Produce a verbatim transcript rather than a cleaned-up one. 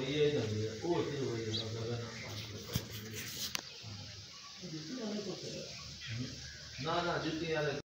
वही है इधर भी है ओ फिर वही है अगर ना ना जुटी यार